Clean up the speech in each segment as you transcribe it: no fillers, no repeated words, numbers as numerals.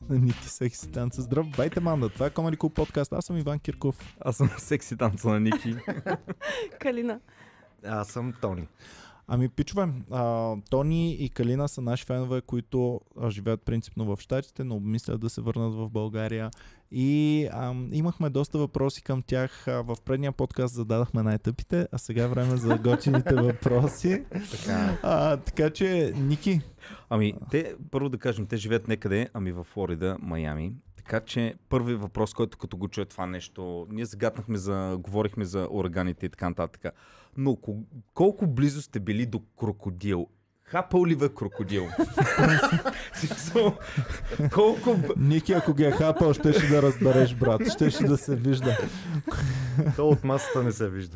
на Ники Секси Танца. Здравейте, банда! Това е Comedy Club подкаст. Аз съм Иван Кирков. Аз съм Секси Танца на Ники. Калина. Аз съм Тони. Ами, пичове, Тони и Калина са наши фенове, които живеят принципно в Щатите, но обмислят да се върнат в България. И имахме доста въпроси към тях. В предния подкаст зададахме най-тъпите, а сега е време за готините въпроси. Така че, Ники. Ами, първо да кажем, те живеят некъде, във Флорида, Майами. Така че първи въпрос, който като го чуе това нещо, ние загатнахме говорихме за ураганите и така нататък. Но колко близо сте били до крокодил? Хапал ли крокодил? Колко... Ники, ако ги е хапал, щеше да разбереш, брат. Щеше да се вижда. То от масата не се вижда.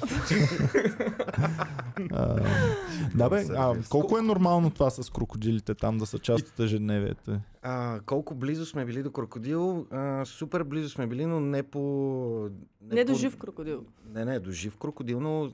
Да бе, колко е нормално това с крокодилите там да са част от ежедневието? Колко близо сме били до крокодил? Супер близо сме били, но не по... Не до жив крокодил. Не, до жив крокодил, но...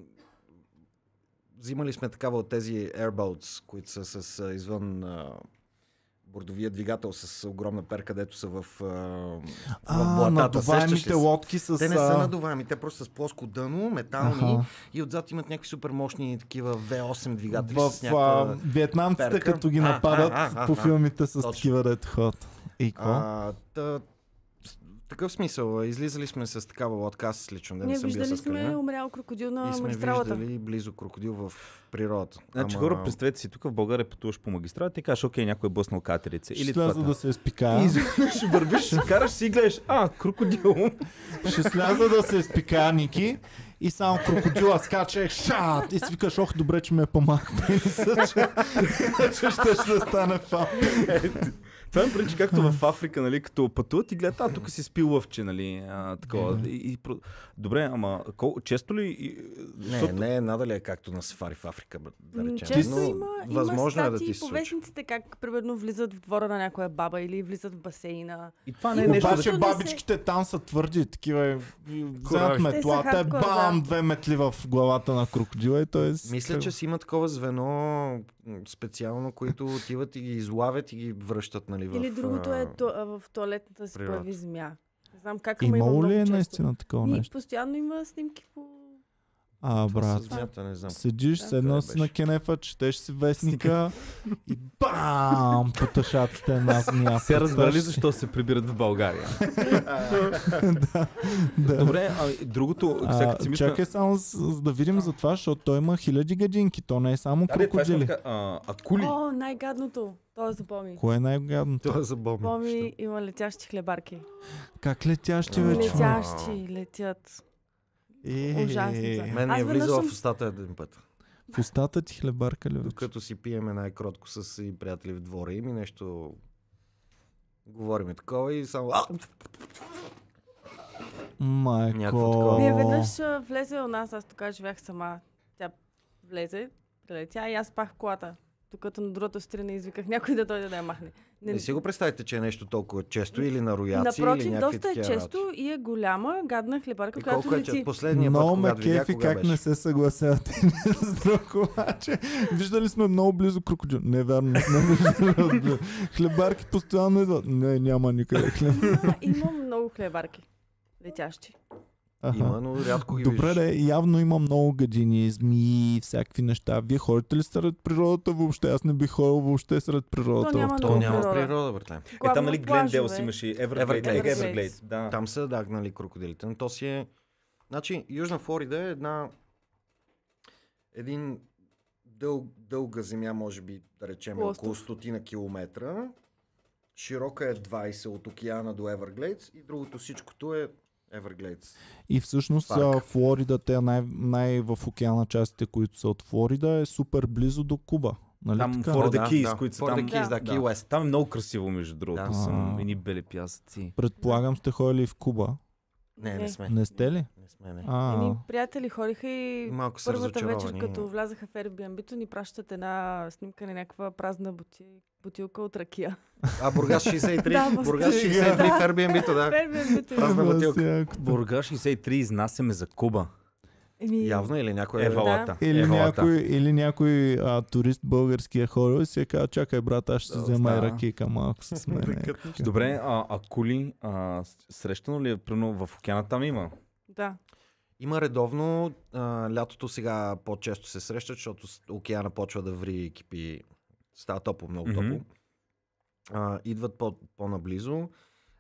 Взимали сме такава от тези airboats, които са с извън бордовия двигател с огромна перка, където са в блатата. Надуваемите лодки с... Те не са надуваеми, те просто с плоско дъно, метални и отзад имат някакви супер мощни такива V8 двигатели с някаква виетнамците, перка. като ги нападат по филмите с такива дето ход. И какво? Такъв смисъл. Излизали сме с такава лодка, аз лично не съм бил с виждали Калина. сме умрял крокодил на магистралата. магистралата. И сме виждали близо крокодил в природата. Значи хора, представете си, тук в България пътуваш по магистралата и кажеш, окей, някой е блъснал катерица. Ще сляза да се изпикая. И ще вървиш, ще караш си и гледаш, крокодил. Ще сляза да се изпикая, Ники. И само крокодила скача шат и си викаш, добре, че ме е по-малък пениса, че ще стане фан. Това ме пречи както в Африка, нали, като пътуват и гледат, тук си спил лъвче, нали, такова. Добре, ама често ли... Не, надали е както на сафари в Африка, да речем. Често има възможно е да ти се по вестниците, как примерно влизат в двора на някоя баба или влизат в басейна. И това не е нещо... Обаче бабичките там са твърди, такива вземат метлата, бам, 2 метли в главата на крокодила и той... Мисля, че си има такова звено специално, които отиват и ги излавят и ги връщат, нали, или другото е в тоалетната си появи змия. Не знам как, имало ли е наистина такова нещо? Постоянно има снимки по... Брат, змията, не знам. седиш, седно си на кенефа, четеш си вестника и бам! Потъшаците една змия. Се разбрали защо се прибират в България. Добре, другото... Чакай само да видим за това, защото той има хиляди гадинки, то не е само крокодили. Акули? Най-гадното. Това запомни. Кое е най-гадното? Това запомни. Помни, има летящи хлебарки. Как летящи вече? Летящи, летят. Ужасно са. Мен ми е влизал в устата един път. В устата ти хлебарка ли вече? Докато си пиеме най-кротко с и приятели в двора им и нещо говориме такова и само... Майко! Ние веднъж влезе у нас, аз тук живях сама. Тя влезе, прилетя и аз спах в колата. Докато на другата страна извиках някой да дойде да я махне. Не си го представите, че е нещо толкова често или на рояци, напротив, или някакви доста е често и е голяма, гадна хлебарка, която лети. Последния път, когато видя, кефи как не се съгласявате с друг, обаче. Виждали сме много близо крокодил. Не, вярно, не сме виждали. Хлебарки постоянно идват. Не, няма никъде хлебарки. Има много хлебарки. Летящи. Има, но рядко ги Добре, явно има много гадини, змии, всякакви неща. Вие ходите ли сред природата въобще? Аз не бих ходил въобще сред природата. То няма природа, братле. Там, нали, Глендейл си имаше Everglades. Да. Там са дагнали крокодилите. Но то си е... Значи, Южна Флорида е един дълга земя, може би, да речем, около 100 километра. Широка е 20 от океана до Everglades и другото всичкото е Everglades. И всъщност Флорида, те най в океана частите, които са от Флорида, е супер близо до Куба. Нали там така? Флорида Кейс, които са там. Key West. Там е много красиво, между другото. Са едни бели пясъци. Предполагам, сте ходили в Куба. Не сме. Не сте ли? Не сме, не. Едни приятели ходиха и малко са първата вечер, разочаровани. като влязаха в Airbnb-то, ни пращат една снимка на някаква празна бутилка от ракия. Бургас 63. Да, Бургас 63 в Airbnb-то, да. Airbnb-то. Празна бутилка. Бургас 63 изнасяме за Куба. Явно или някой Евалата. Или някой турист български е ходил и си е казал, чакай брат, аз ще си взема и ракийка малко с мен. Добре, а кули, срещано ли е, примерно в океана там има? Да. Има редовно, лятото сега по-често се срещат, защото океана почва да ври и кипи, става топло, много топло. Идват по-наблизо.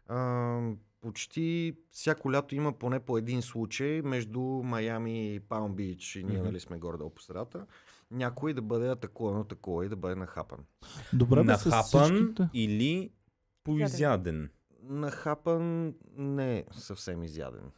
Почти всяко лято има поне по един случай между Майами и Палм Бич и ние нали сме горе-долу по средата. Някой да бъде атакуван от такова и да бъде нахапан. Добре, нахапан или поизяден? Нахапан не е съвсем изяден.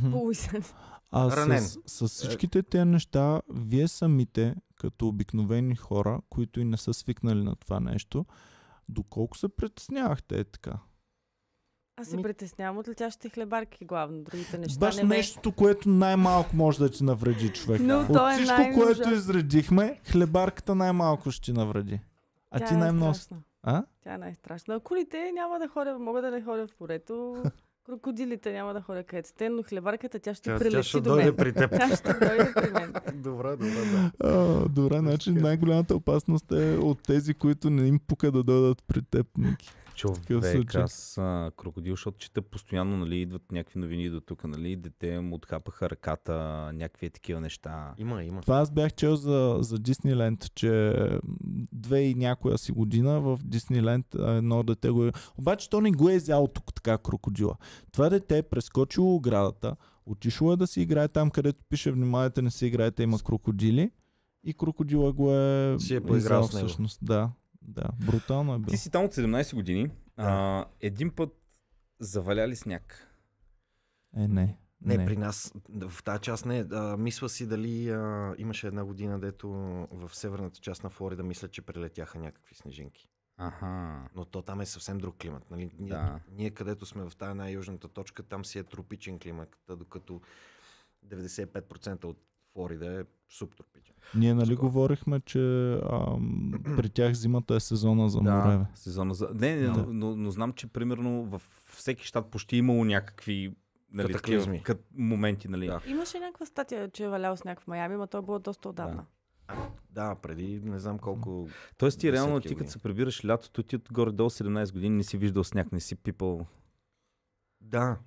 Ранен. С всичките тези неща, вие самите, като обикновени хора, които и не са свикнали на това нещо, доколко се притеснявахте така? Аз се притеснявам от летящите хлебарки главно, другите неща. Баш нещото, което най-малко може да ти навреди човек. Но от всичко, което изредихме, хлебарката най-малко ще ти навреди. А тя ти най-много... Тя е най-страшна. Кулите няма да ходя, мога да не ходя в порето. Крокодилите няма да ходя където сте, но хлебарката тя ще прилети до мен. При теб. Тя ще дойде при мен. Добре, добре, значи най-голямата опасност е от тези, които не им пука да дойдат при теб, Ники. Човек, аз крокодил, защото чета постоянно, нали, идват някакви новини до тук, нали, дете му отхапаха ръката, някакви такива неща. Има. Това аз бях чел за Дисниленд, че 2 и някоя си година в Дисниленд едно дете го е... Обаче то не го е взял тук така крокодила. Това дете е прескочило оградата, отишло е да си играе там, където пише внимавайте, не си играете, има крокодили и крокодила го е поиграл с него. Всъщност, да. Да, брутално е било. Ти си там от 17 години. Един път заваля ли сняг? Не. Не, при нас, в тази част не. Мисля си дали имаше една година, дето в северната част на Флорида мисля, че прелетяха някакви снежинки. Но то там е съвсем друг климат. Нали? Ние където сме в тази най-южната точка, там си е тропичен климат, докато 95% от Флорида е субтропичен. Ние нали говорихме, че при тях зимата е сезона за море. Сезона за... Но знам, че примерно във всеки щат почти имало някакви катаклизми. Моменти, нали? Да. Имаше някаква статия, че е валял сняг в Майами, но то е било доста отдавна. Да, преди не знам колко... Тоест ти реално, ти като се прибираш лятото, ти от горе-долу 17 години не си виждал сняг, не си пипал... Да.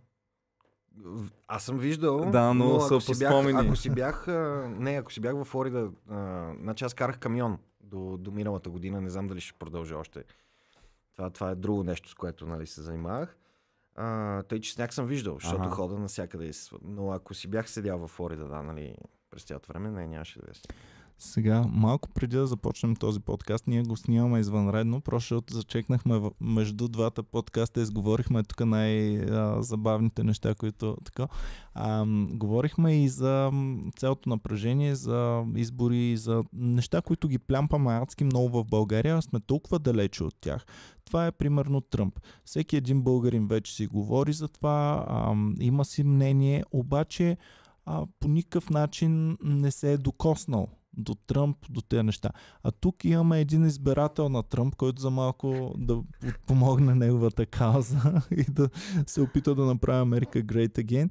Аз съм виждал, но ако си бях в Флорида, значи аз карах камион до миналата година, не знам дали ще продължа още. Това е друго нещо, с което нали, се занимавах. Тъй, че сняг съм виждал, защото хода навсякъде. Но ако си бях седял в Флорида, нали, през цялото време, нямаше да е. Сега, малко преди да започнем този подкаст, ние го снимаме извънредно, защото зачекнахме между двата подкаста, изговорихме тук най-забавните неща, които така. Говорихме и за цялото напрежение, за избори, за неща, които ги плямпаме адски много в България, сме толкова далече от тях. Това е примерно Тръмп. Всеки един българин вече си говори за това, има си мнение, обаче по никакъв начин не се е докоснал до Тръмп, до тези неща. А тук имаме един избирател на Тръмп, който за малко да помогне неговата кауза и да се опита да направи Америка Great Again.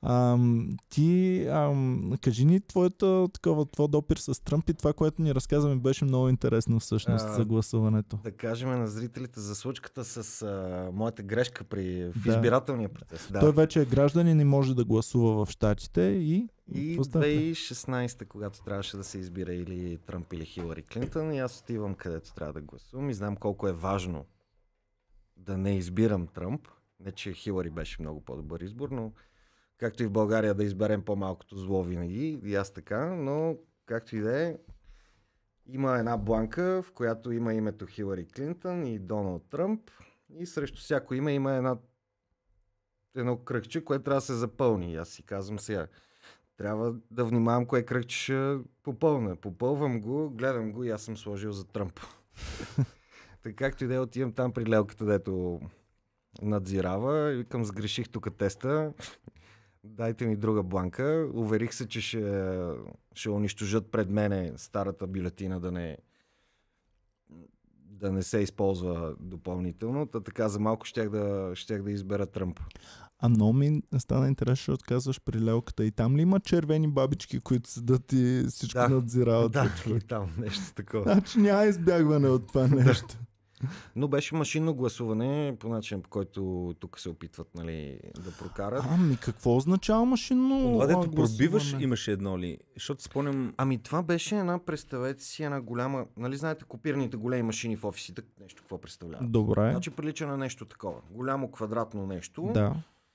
Кажи ни твой допир с Тръмп и това, което ни разказваме, беше много интересно всъщност за гласуването. Да кажем на зрителите за случката с моята грешка в избирателния процес. Да. Той вече е гражданин и може да гласува в щатите и 2016, когато трябваше да се избира или Тръмп или Хилари Клинтън, и аз отивам където трябва да гласувам и знам колко е важно да не избирам Тръмп. Не, че Хилари беше много по-добър избор, но както и в България да изберем по-малкото зло винаги, и аз така, но както и да е, има една бланка, в която има името Хилари Клинтън и Доналд Тръмп и срещу всяко име има едно кръгче, което трябва да се запълни. И аз си казвам сега, трябва да внимавам кое кръгче ще попълна. Попълвам го, гледам го и аз съм сложил за Тръмп. Така както и да е, отивам там при лелката, дето надзирава и викам, сгреших тук теста. Дайте ми друга бланка. Уверих се, че ще унищожат пред мене старата бюлетина, да не се използва допълнително. Така за малко щях да избера Тръмп. А много ми стана интересно, защото казваш при лелката. И там ли има червени бабички, които седат и всичко надзирават? Да, и там нещо такова. Значи няма избягване от това нещо. Но беше машинно гласуване, по начин, по който тук се опитват, нали, да прокарат. Ами какво означава машинно Това, дето гласуване? пробиваш, имаше едно ли? Защото спомням... Ами това беше представете си една голяма, нали знаете копирните големи машини в офисите, нещо какво представлява? Добре. Значи прилича на нещо такова. Голямо квадратно нещо. Да.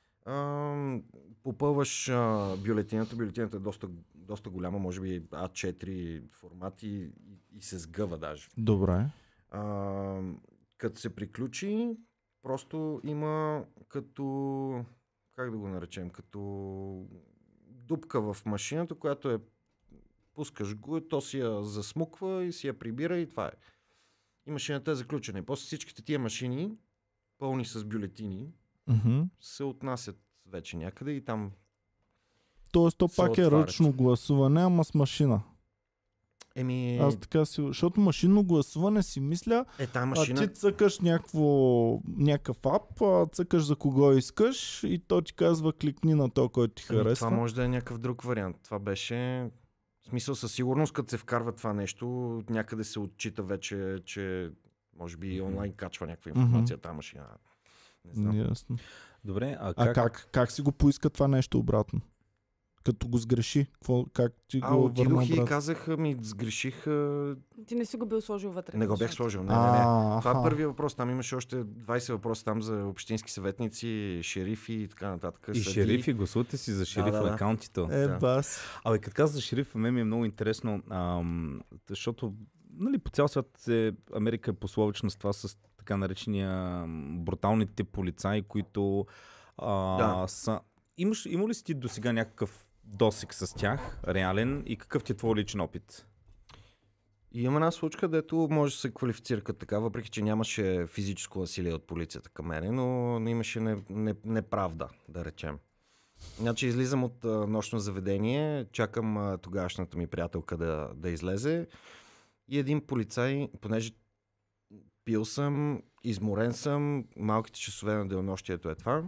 Попълваш бюлетината. Бюлетината е доста голяма, може би А4 формат и се сгъва даже. Добре. Като се приключи, просто има като, как да го наречем, като дупка в машината, която е, пускаш го, то си я засмуква и си я прибира и това е. И машината е заключена. И после всичките тия машини, пълни с бюлетини, се отнасят вече някъде и там. Тоест то се пак е отварят. ръчно гласуване, ама с машина. Аз така си... Защото машинно гласуване си мисля, тази машина... ти цъкаш някакъв ап, цъкаш за кого искаш и то ти казва кликни на то, който ти харесва. Това може да е някакъв друг вариант. Това беше... В смисъл, със сигурност, като се вкарва това нещо, някъде се отчита вече, че може би онлайн качва някаква информация тази машина. Не знам. Ясно. Добре, Как си го поиска това нещо обратно? Като го сгреши? Как ти го върна отидох и обратно? казах, сгреших... Ти не си го бил сложил вътре. Не го бях сложил. Не. Това е първият въпрос. Там имаше още 20 въпроса там за общински съветници, шерифи и така нататък. И шерифи, гласувате си за шериф на акаунтито. Бас. Абе, като каза за шериф, мен ми е много интересно, защото нали, по цял свят Америка е пословична с това, с така наречения бруталните полицаи, които са... Има ли си ти до сега някакъв досек с тях, реален, и какъв ти е твой личен опит? И има една случка, дето може да се квалифицира като така, въпреки че нямаше физическо насилие от полицията към мене, но имаше неправда, да речем. Значи излизам от нощно заведение, чакам тогавашната ми приятелка да излезе и един полицай, понеже пил съм, изморен съм, малките часове на денонощието е това,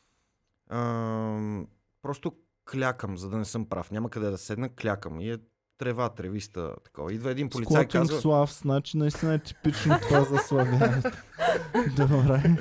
просто клякам, за да не съм прав. Няма къде да седна, клякам. И е тревиста, такова. Идва един полицай и казва... Слав, значи наистина е типично това за славянето. Добре.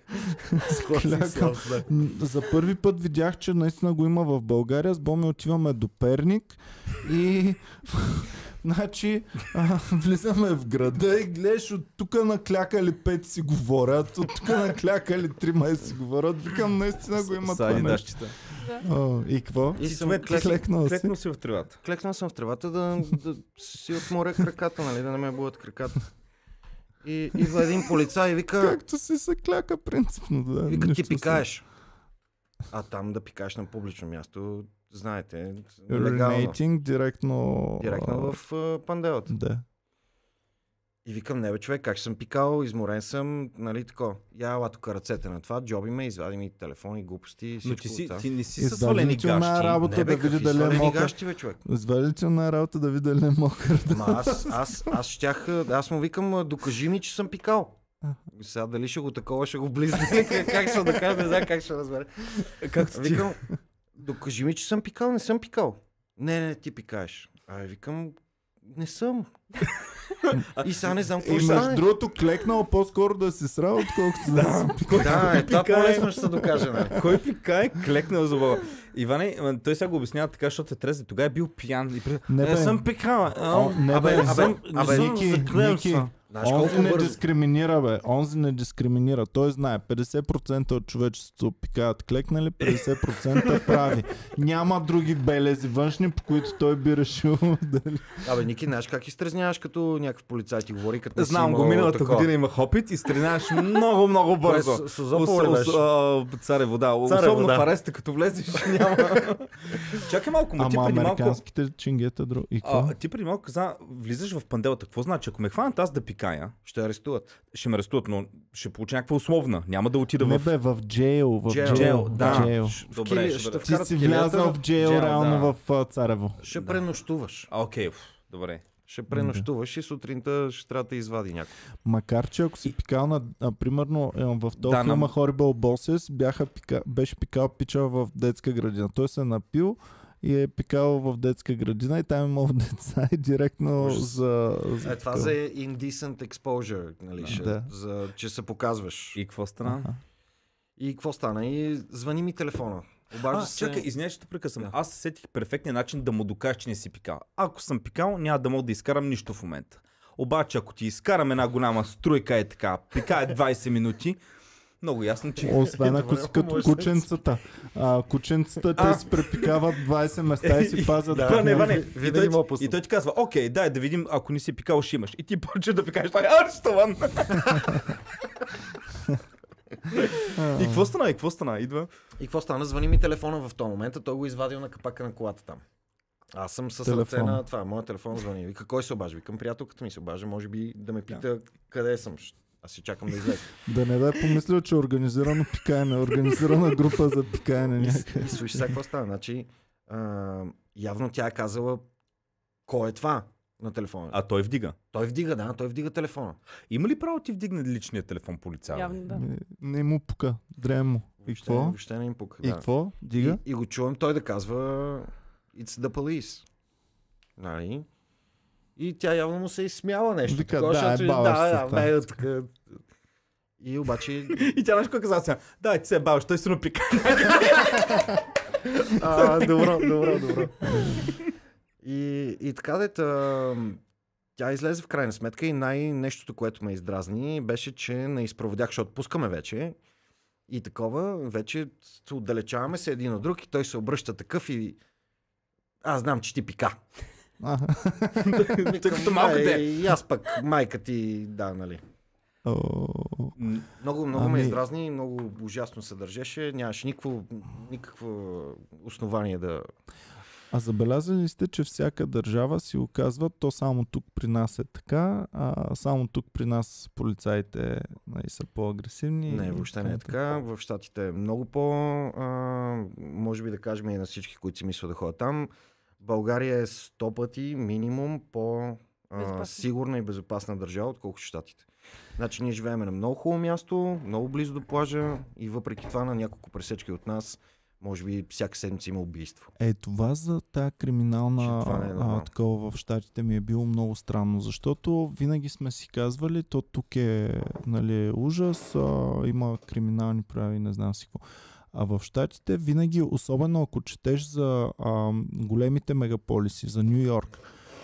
За първи път видях, че наистина го има в България. С Боми отиваме до Перник и... Значи, влизаме в града и гледаш от тук наклякали 5 си говорят, от тук наклякали 3 си говорят. Викам, наистина го има това нещо. И какво? И съм клекнал си в тревата. Клекнал съм в тревата да си отморя краката, нали, да не ме бъдат краката. И идва един полицай и вика... Както си се кляка принципно. Да, вика, ти пикаеш. А там да пикаеш на публично място... Знаете, легално. Директно в панделата. Да. И викам, не бе човек, как съм пикал, изморен съм, нали тако. Я ела тук ръцете на това, джоби ме, извади ми телефони, глупости, всичко. Но ти не си със свалени гащи. Работа да види дали е мокър. Извади ти на работа да види дали е мокър. Аз му викам, докажи ми, че съм пикал. Сега дали ще го такова, ще го близне. Как ще докажа, не знам как ще разбере. Викам, докажи ми, че съм пикал, не съм пикал. Не, ти пикаеш. Викам, не съм. И сега не знам какво ще стане. Между другото, клекнал по-скоро да се срал, отколкото да съм пикал. Това по-лесно ще се докаже. Кой пикае, клекнал за Бога. Иване, той сега го обяснява така, защото е трезен. Тогава е бил пиян. Не съм пикал. Ники. Онзи не дискриминира, бе. Онзи не дискриминира. Той знае, 50% от човечеството пикаят клекнали, 50% прави. Няма други белези външни, по които той би решил дали. Ники, знаеш как изтрезняваш, като някакъв полицай ти говори, като не си знам го, миналата година имах опит и стреляваш много бързо. Царе вода. Особено в ареста, като влезеш, няма. Чакай малко, ти преди американските чингета друг. Ти преди малко каза, влизаш в панделата. Какво значи? Ако ме хванат аз да пикая, ще арестуват. Ще ме арестуват, но ще получа някаква условна. Няма да отида в джейл. Да. Добре, ти си влязал в джейл реално в Царево. Ще пренощуваш. Окей, добре. Ще пренощуваш и сутринта ще трябва да извади някой. Макар че ако си пикал примерно в този Да, филм Horrible Bosses беше пикал пича в детска градина. Той се е напил и е пикал в детска градина и там имал деца и директно за Това за indecent exposure, нали, че се показваш. И какво стана? И какво стана? И звъни ми телефона. Обажда се... Чакай, извиняй, ще те прекъсвам. Аз се сетих перфектния начин да му докажа, че не си пикал. Ако съм пикал, няма да мога да изкарам нищо в момента. Обаче, ако ти изкарам една голяма струйка е така, пикае 20 минути, много ясно, че... Освен ако си като кученцата. Кученцата те си препикават 20 места и си пазят. Ване. И той ти казва, окей, дай да видим, ако не си пикал, ще имаш. И ти почваш да пикаеш, това е арестован. И какво стана? Идва. И какво стана? Звъни ми телефона в този момент, той го извадил на капака на колата там. Аз съм с ръце на това. Моят телефон звъни. Вика, кой се обажда? Викам, приятелката ми се обажда. Може би да ме пита къде съм. Аз си чакам да излезе. Да не дай помисля, че организирано пикаене, организирана група за пикаене някъде. И слушай сега какво става. Значи, явно тя е казала кой е това на телефона. А той вдига? Той вдига телефона. Има ли право ти вдигне личния телефон полицай? Явно да. Не му пука. Дрем му. И какво? Въобще не им пука. И какво? Дига? И го чувам той да казва It's the police. Нали? И тя явно му се изсмяла нещо. Вика, така. И обаче... И тя нещо каза сега, да, ти се баваш, той се напика. Добро. И така тя излезе в крайна сметка и нещото, което ме издразни, беше, че не изпроводях, защото пускаме вече и такова, вече отдалечаваме се един от друг и той се обръща такъв и аз знам, че ти пика. Като малко де. И аз пък майка ти, да, нали. Много ме издразни, много ужасно се държеше, нямаше никакво основание да... А забелязали сте, че всяка държава си оказва, то само тук при нас е така, само тук при нас полицаите са по-агресивни. Не, въобще не е така. В Щатите е много може би да кажем и на всички, които си мислят да ходят там. България е 100 пъти минимум по-сигурна и безопасна държава, отколкото Щатите. Значи ние живеем на много хубаво място, много близо до плажа и въпреки това на няколко пресечки от нас може би всяка седмица има убийство. Това за тая криминална такова в Щатите ми е било много странно, защото винаги сме си казвали, то тук е ужас, има криминални прояви, не знам си какво. А в Щатите винаги, особено ако четеш за големите мегаполиси, за Ню Йорк,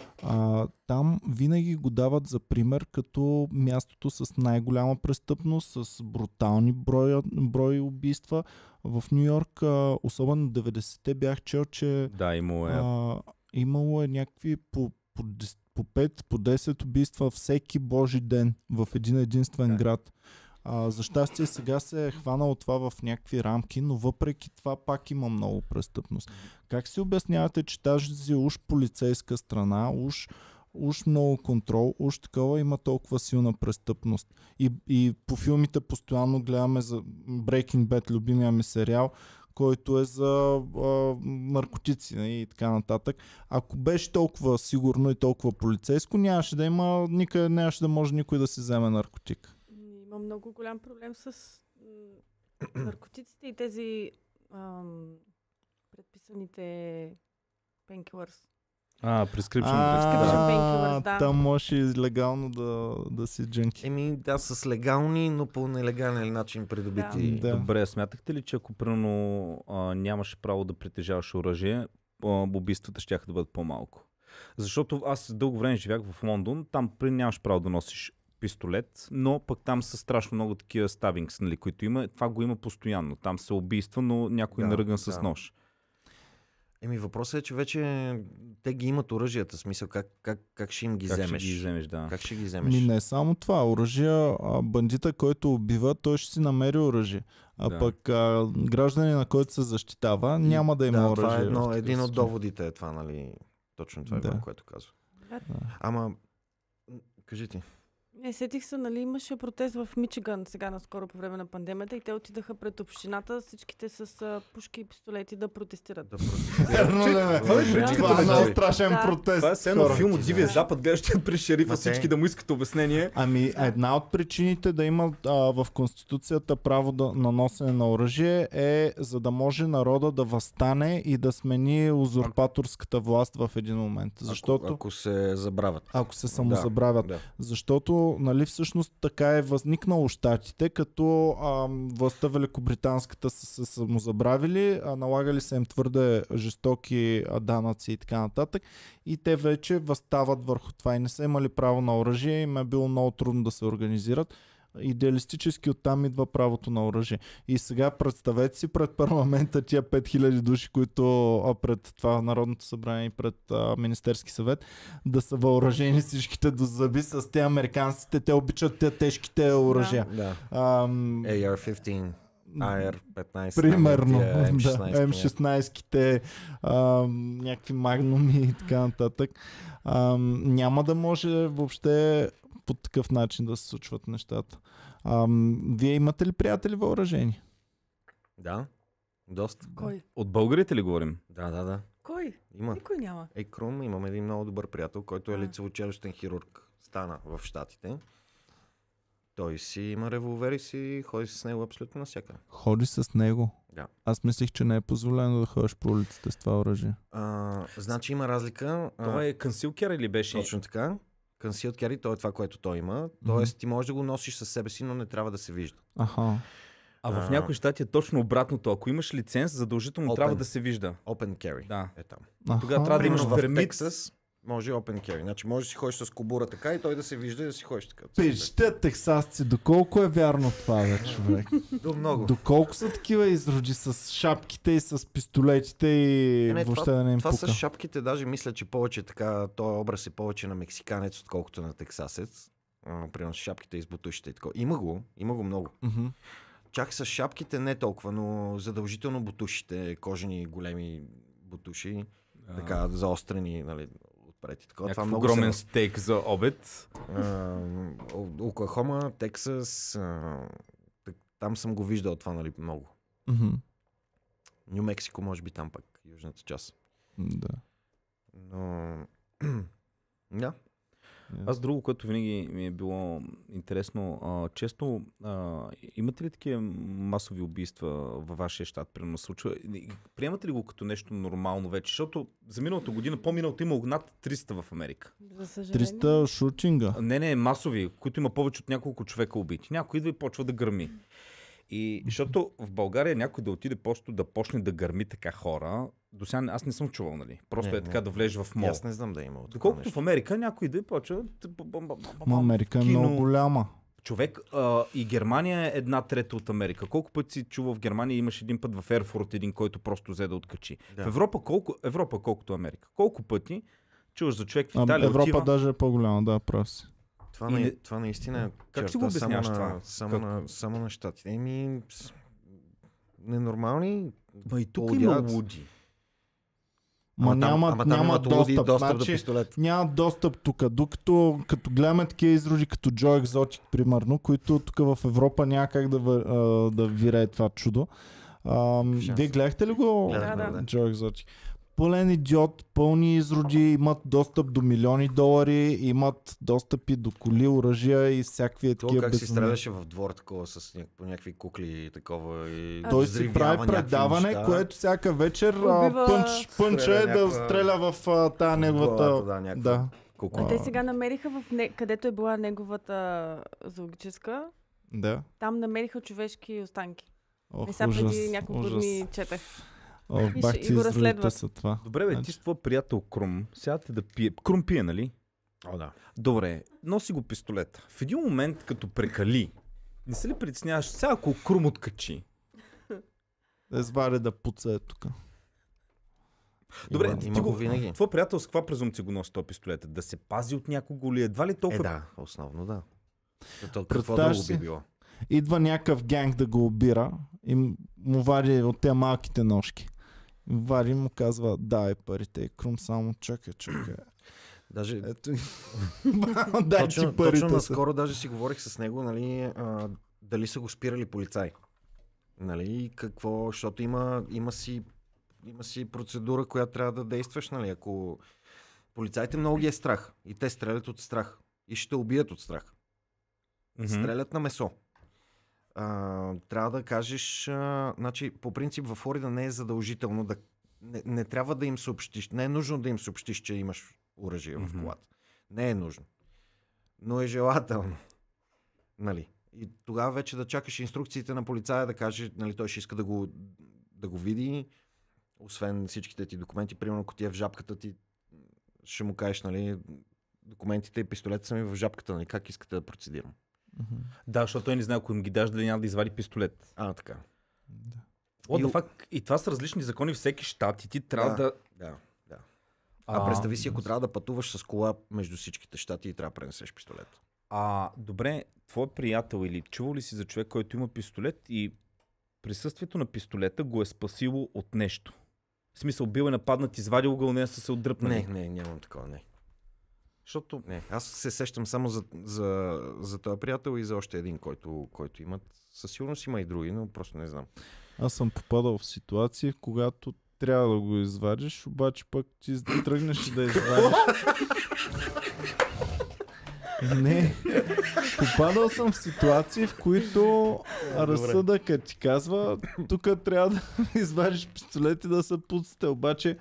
там винаги го дават за пример като мястото с най-голяма престъпност, с брутални брой убийства. В Ню Йорк, особено 90-те бях чел, че имало е някакви по 5, по 10 убийства всеки божи ден в един единствен град. За щастие сега се е хванало това в някакви рамки, но въпреки това пак има много престъпност. Как си обяснявате, че тази уж полицейска страна, уж много контрол, уж такова има толкова силна престъпност? И по филмите постоянно гледаме за Breaking Bad, любимия ми сериал, който е за наркотици и така нататък. Ако беше толкова сигурно и толкова полицейско, нямаше да има, нямаше да може никой да си вземе наркотик. Има много голям проблем с наркотиците и тези предписаните painkillers. Prescription painkillers, да. Там може и легално да си джънки. Да, с легални, но по нелегален начин придобити. Да. Добре, смятахте ли, че ако примерно нямаше право да притежаваш оръжие, убийствата щяха да бъдат по-малко? Защото аз дълго време живях в Лондон, там нямаш право да носиш пистолет, но пък там са страшно много такива стабингс, които има. Това го има постоянно. Там се убийства, но някой наръган с нож. Въпросът е, че вече те ги имат оръжията. Смисъл, как ще им ги вземеш? Как ще ги вземеш, да. Как ще ги вземеш? Не само това. Оръжие, бандита, който убива, той ще си намери оръжие. Пък граждани, на който се защитава, няма да има оръжие. Това е един от доводите е това, нали? Точно това е което казва. Ама, кажи ти. Сетих се, нали, имаше протест в Мичиган сега наскоро по време на пандемията и те отидаха пред общината всичките с пушки и пистолети да протестират. Верно ли, бе? Това е много страшен Да. протест. Това е все едно хора. филм от Дивия Запад, гледаш при шерифа Ма всички те- да му искат обяснение. Ами една от причините да има в Конституцията право на носене на оръжие е за да може народа да възстане и да смени узурпаторската власт в един момент. Защото Ако се забравят. ако се самозабравят. Да. Защото, нали, всъщност така е възникнало щатите, като властта великобританската са се самозабравили, налагали са им твърде жестоки данъци и така нататък и те вече възстават върху това и не са имали право на оръжие, им е било много трудно да се организират. Идеалистически оттам идва правото на оръжие. И сега представете си пред парламента тия 5000 души, които пред това Народното събрание и пред Министерски съвет да са въоръжени всичките до зъби с те американците. Те обичат те тежките оръжия. Да. Ам, AR-15, AR-15. Примерно, тия да, M16. М16-те, някакви магнуми и така нататък. Няма да може въобще по такъв начин да се случват нещата. Вие имате ли приятели въоръжени? Да, доста. Кой? От българите ли говорим? Да. Кой? Има. Никой няма. Крум, имам един много добър приятел, който е А. лицево-челюстен хирург. Стана в Щатите. Той си има револвер и си ходи с него абсолютно навсякъде. Ходи с него. Да. Аз мислих, че не е позволено да ходиш по улиците с това оръжие. Значи има разлика. Той е консилкер или беше? Точно така. Concealed carry, то е това, което той има. Тоест ти можеш да го носиш със себе си, но не трябва да се вижда. Аха. А в някои щати е точно обратното. Ако имаш лиценз, задължително Open. трябва да се вижда. Open carry Да. е там. Тогава трябва да имаш Примерно в пермит. Тексас може open carry. Значи може да си ходиш с кобура така и той да се вижда и да си ходиш така. Пичте, тексасци, доколко е вярно това, бе, човек? До много. Доколко са такива изроди с шапките и с пистолетите и въобще да не им Това пука? с шапките даже мисля, че повече така, този образ е повече на мексиканец, отколкото на тексасец. Примерно с шапките и с бутушите и така. Има го много. Мгм. Чак с шапките не толкова, но задължително бутушите, кожени големи бутуши, така заострени, нали, отпред и така. Това Някакъв много огромен се... стейк за обед. Оклахома, Тексас, там съм го виждал това, нали, много. Мгм. Ню Мексико, може би там пък, южната част. Да. Но... да. Аз друго, което винаги ми е било интересно, често имате ли такива масови убийства във вашия щат, примерно случва? Приемате ли го като нещо нормално вече? Защото за миналата година, по-миналата има над 300 в Америка. За съжаление. 300 шутинга. Не, масови, които има повече от няколко човека убити. Някой идва и почва да гърми. И защото в България някой да отиде просто да почне да гърми така хора, до сега аз не съм чувал, нали? Просто е така да влезеш в мол. Аз не знам да има. Доколкото в Америка някой идва и почва... Ма Америка е кино. много голяма. Човек, и Германия е 1/3 от Америка. Колко пъти си чувал в Германия, имаш един път в Ерфурт един, който просто взе да откачи. Да. В Европа колкото Америка. Колко пъти чуваш за човек в Италия Европа отива... даже е по-голяма, да, прав си. Това наистина е Как си го обясняваш това? Само на щатите. Ненормални. Ма и тук Полудяват. има луди. Ма няма достъп. до Значи, пистолет. няма достъп тук. Докато като гледаме такива изроди като Joe Exotic, примерно, които тук в Европа няма как да вирее това чудо. Вие гледахте ли го? Гледахме, Да. Joe Exotic. Пълен идиот, пълни изроди, имат достъп до милиони долари, имат достъпи до коли, оръжия и всякакви Това такива как си безумия. стреляше в двор такова по някакви кукли и такова. И Той си взривява прави някакви предаване, неща. което всяка вечер Убива- пънча е да някаква- стреля в тая в неговата... главата, да, някаква Да. кукла. А те сега намериха където е била неговата зоологическа, Да. там намериха човешки останки. Ох, Не сега ужас, преди няколко ужас. дни четех. Ох, И бах ще- ти и го изродите разследват. са това. Добре, бе, ти с твой приятел Крум, сядате да пие. Крум пие, нали? О, да. Добре, носи го пистолет. В един момент, като прекали, не се ли притесняваш, сега ако Крум откачи? Да извади да пуца е тук. Добре, Има го винаги. Твой приятел с каква презумпция го носи този пистолет? Да се пази от някого ли? Едва ли толкова? Да, основно да. Какво Представяш друго си? би било? Идва някакъв гянг да го обира и му вади от тези малките ножки. Вади и му казва, дай парите. И Крум само чакай. Даже Ето. Дай ти точно парите. наскоро даже си говорих с него, нали, дали са го спирали полицаи. Нали, какво, защото има си процедура, която трябва да действаш, нали, ако полицаите много ги е страх и те стрелят от страх и ще убият от страх. Стрелят на месо. Трябва да кажеш, значи по принцип във Флорида не е задължително да не трябва да им съобщиш, не е нужно да им съобщиш, че имаш оръжие в колата. Не е нужно. Но е желателно. Нали? И тогава вече да чакаш инструкциите на полицая да каже, нали, той ще иска да го види, освен всичките ти документи, примерно ако ти е в жапката, ти ще му кажеш, нали, документите и пистолета са ми в жапката, нали, как искате да процедирам. Да, защото той не знае, ако им ги даш, дали няма да извади пистолет. Така. И това са различни закони в всеки щат и ти трябва да... Да. Представи си, ако трябва да пътуваш с кола между всичките щати и трябва да пренесеш пистолет. Добре, твой приятел или чувал ли си за човек, който има пистолет и присъствието на пистолета го е спасило от нещо? В смисъл, бил е нападнат, извадил го, не са се отдръпнали. Не, нямам такова, не. Защото... Не, аз се сещам само за този приятел и за още един, който имат. Със сигурност има и други, но просто не знам. Аз съм попадал в ситуация, когато трябва да го извадиш, обаче пък ти тръгнеш и да извадиш. Не. Попадал съм в ситуации, в които разсъдъкът ти казва, тук трябва да извадиш пистолет и да се пуците. Обаче,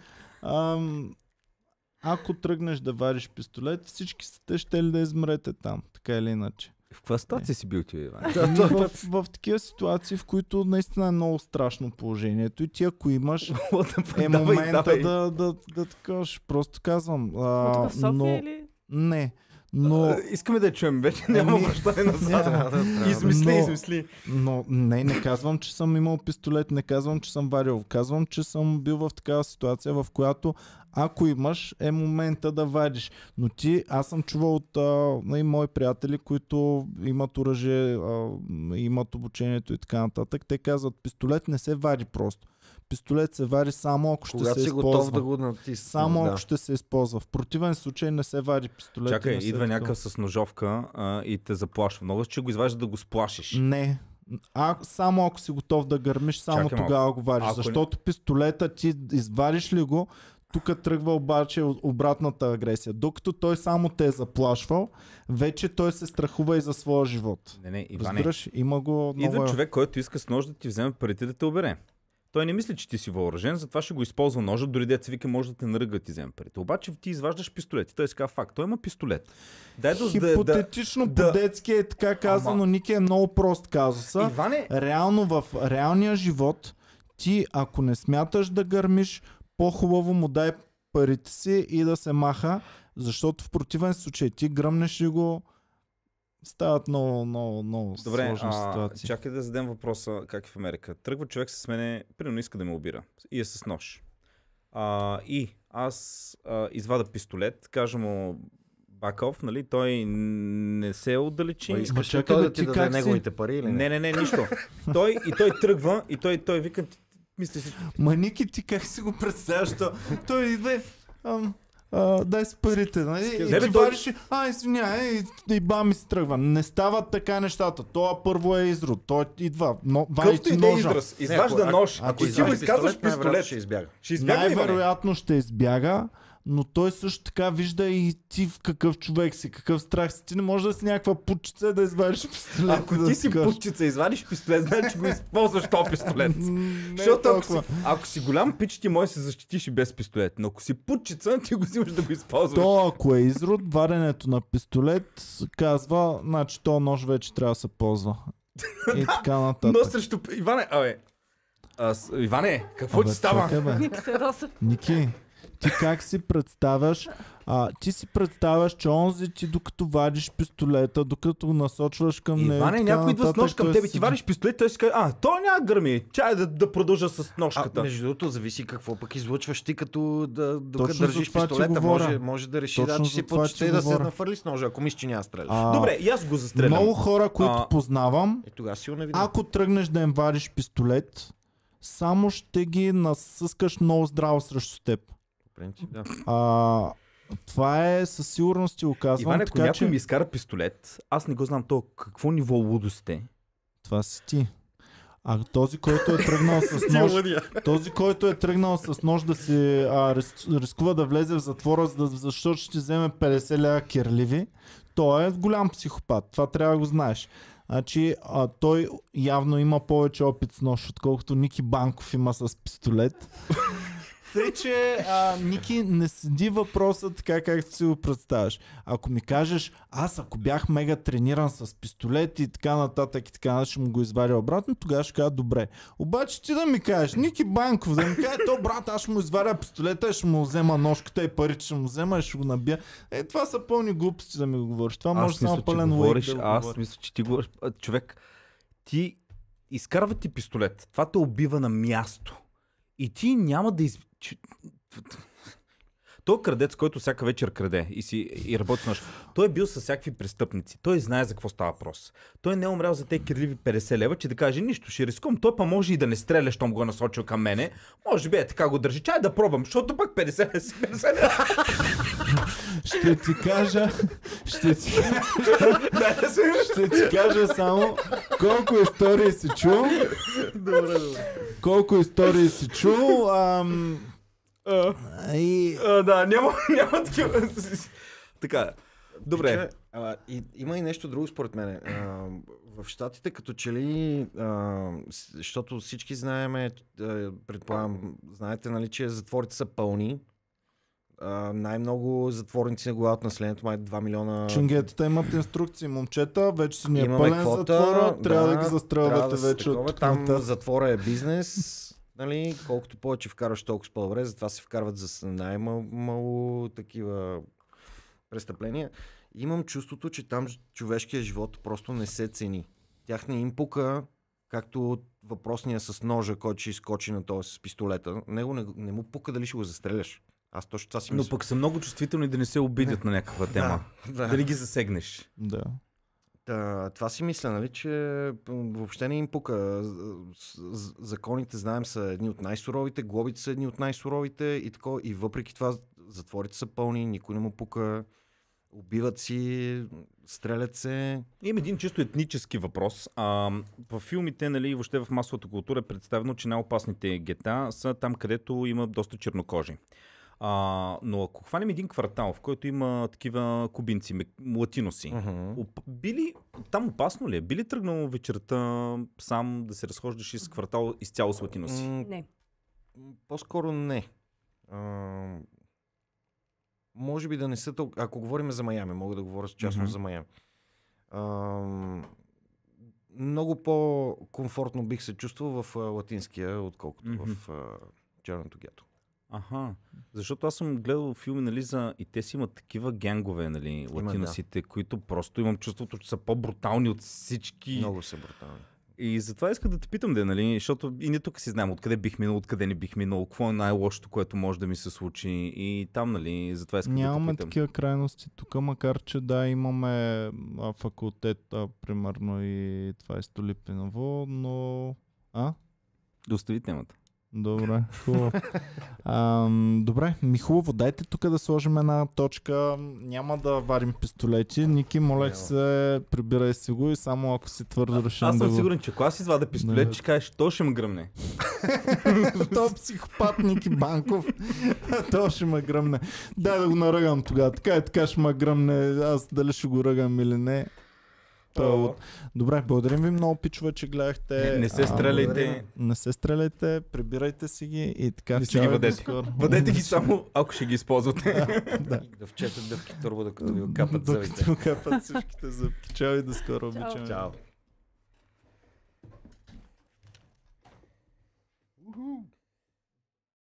ако тръгнеш да вадиш пистолет, всички сте ще ли да измрете там, така или иначе. В каква ситуация си бил ти, Иван? В такива ситуации, в които наистина е много страшно положението и ти ако имаш момента да кажеш, просто казвам. Тук в София или? Не. Но... Искаме да чуем, вече няма връщане назад. Измисли. Но не казвам, че съм имал пистолет, не казвам, че съм варил. Казвам, че съм бил в такава ситуация, в която ако имаш, е момента да вадиш. Но аз съм чувал от мои приятели, които имат оръжие, имат обучението и така нататък. Те казват, пистолет не се вади просто. Пистолет се вади само ако ще се използва. Готов да го натисне. Само ако ще се използва. В противен случай не се вади пистолет. Чакай, идва някакъв с ножовка и те заплашва. Много че го изважда да го сплашиш. Не. Само ако си готов да гърмиш, само тогава го вадиш. Защото пистолета ти извадиш ли го, тук тръгва обаче обратната агресия. Докато той само те е заплашвал, вече той се страхува и за своя живот. Не, Иване. Разбираш, има го много... Идва човек, който иска с нож да ти вземе парите да те обере. Той не мисли, че ти си въоръжен, затова ще го използва ножа, дори деца вика може да те наръга да ти вземе парите. Обаче ти изваждаш пистолет и той си казва факт, той има пистолет. Хипотетично по-детски е така казано, Ники е много прост казуса. Иване... Реално в реалния живот ти ако не смяташ да гърмиш, по-хубаво му дай парите си и да се маха, защото в противен случай ти гръмнеш и го стават много сложни ситуации. Чакай да зададем въпроса как е в Америка. Тръгва човек с мене, примерно иска да ме обира и е с нож. И аз извада пистолет, кажа му баков, нали, той не се отдалечи. Искаш ли той да ти даде неговите пари или не? Не, нищо. Той тръгва и той вика, мисли си... Ники, ти как си го представяш? Той идва дай с парите, нали? И ти вариш, извиняй, и бам, и се тръгва. Не стават така нещата. Това първо е изрод. Той идва, вади ти ножа. Изважда нож. Ако ти му изказваш пистолет, ще избяга. Най-вероятно ще избяга, но той също така вижда и ти в какъв човек си, какъв страх си. Ти не можеш да си някаква путчица да извадиш пистолет. Ако ти си путчица и извадиш пистолет, значи че го използваш този пистолет. Защото ако си голям пич, ти може да се защитиш и без пистолет. Но ако си путчица, ти го взимаш да го използваш. То ако е изрод, варенето на пистолет казва, значи то нож вече трябва да се ползва. И така нататък. Но срещу... Иване, какво ти става? Ники се роса. Ники, ти как си представяш? Ти си представяш, че онзи ти докато вадиш пистолета, докато го насочваш към него. Иване, някой идва с нож към тебе, ти вадиш пистолет, той си казва, той няма гърми, чай да продължа с ножката. Между другото, зависи какво пък излъчваш ти, като докато държиш пистолета, може да реши че си почти да се нафърли с ножа, ако мислиш, че няма стреляш. Добре, и аз го застрелям. Много хора, които познавам, ако тръгнеш да им вадиш пистолет, само ще ги насъскаш много здраво срещу теб. Да. Това е със сигурност ти го казвам. Иван, ако така, някой че... ми изкара пистолет, аз не го знам то какво ниво лудост е. Това си ти. А този, който е тръгнал с нож, този, който е тръгнал с нож да си рискува да влезе в затвора, защото ще вземе 50 лева кирливи, той е голям психопат. Това трябва да го знаеш. Значи, той явно има повече опит с нож, отколкото Ники Банков има с пистолет. Тъй, че Ники, не седи въпроса така, както си го представяш. Ако ми кажеш, аз ако бях мега трениран с пистолет и така нататък и така нататък, ще му го извадя обратно, тогава ще кажа добре. Обаче ти да ми кажеш, Ники Банков, да ми каже, то брат, аз ще му извадя пистолета, ще му взема ножката и парите ще му взема и ще го набия. Това са пълни глупости да ми го говориш. Това може само пълен лойк да го Аз мисля, че ти говориш. Човек, ти изкарва ти пистолет. Това те убива на място. И ти няма да Той крадец, който всяка вечер краде и работи с нож, той е бил с всякакви престъпници. Той знае за какво става въпрос. Той не е умрял за тези кирливи 50 лева, че да каже нищо, ще рискувам. Той па може и да не стреля, щом го е насочил към мене. Може би така го държи. Чай да пробвам, защото пък 50 лева. Ще ти кажа само колко истории си чул. Добре. Колко истории си чул. Да, няма такива. Така, добре. Има и нещо друго според мен. В Щатите като че ли, защото всички знаеме, предполагам, знаете, нали, че затворите са пълни. Най-много затворници на глава от населението, май 2 милиона. Чунгетата имат инструкции, момчета, вече си ни е Имаме пълен квота, затвора, трябва да ги застрелвате да вече от там затвора е бизнес. Нали, колкото повече вкарваш, толкова по-добре, затова се вкарват за най-мало такива престъпления. Имам чувството, че там човешкият живот просто не се цени. Тях не им пука, както въпросния с ножа, който ще изкочи на този с пистолета. Него не му пука дали ще го застреляш. Аз точно това си мисля. Но пък са много чувствителни да не се обидят на някаква тема. Дали ги засегнеш. Да. Това си мисля, нали, че въобще не им пука. Законите, знаем, са едни от най-суровите, глобите са едни от най-суровите и въпреки това затворите са пълни, никой не му пука, убиват си, стрелят се. Има един чисто етнически въпрос. В филмите, нали, въобще в масовата култура е представено, че най-опасните гета са там, където има доста чернокожи. Но ако хванем един квартал, в който има такива кубинци, латиноси, били там опасно ли е? Би ли тръгнал вечерта сам да се разхождаш из квартал изцяло с латиноси? Не. По-скоро не. Може би да не са толкова... Ако говорим за Майами, мога да говоря частно за Майами. Много по-комфортно бих се чувствал в латинския, отколкото в черното гето. Аха, защото аз съм гледал филми, нали, и те си имат такива генгове, нали, латиносите, които просто имам чувството, че са по-брутални от всички. Много са брутални. И затова исках да те питам, нали, защото и ние тук си знаем откъде бих минал, откъде не бих минал, какво е най-лошото, което може да ми се случи и там, нали, затова исках да те питам. Нямаме такива крайности тук, макар че да, имаме факултет, примерно и това е Столипиново, но... Да остави темата. Добре, хубаво. Добре, хубаво, дайте тук да сложим една точка. Няма да варим пистолети. Ники, моля се, прибирай си го и само ако си твърдо решен аз да съм го... сигурен, че ако аз извадя пистолет, ще кажеш, то ще ме гръмне. То психопат Ники Банков. То ще ме гръмне. Дай да го наръгам тогава. Така ще ме гръмне. Аз дали ще го ръгам или не. Добре, благодарим ви много, пичове, че гледахте. Не се стреляйте. Не се стреляйте, прибирайте си ги и така. Не си ги бъдете. Бъдете ги само, ако ще ги използвате. Да вчетат дъвки турбо, докато ви капат зъбите. Докато капат всичките зъбки. Чао и до скоро. Обичаме. Чао.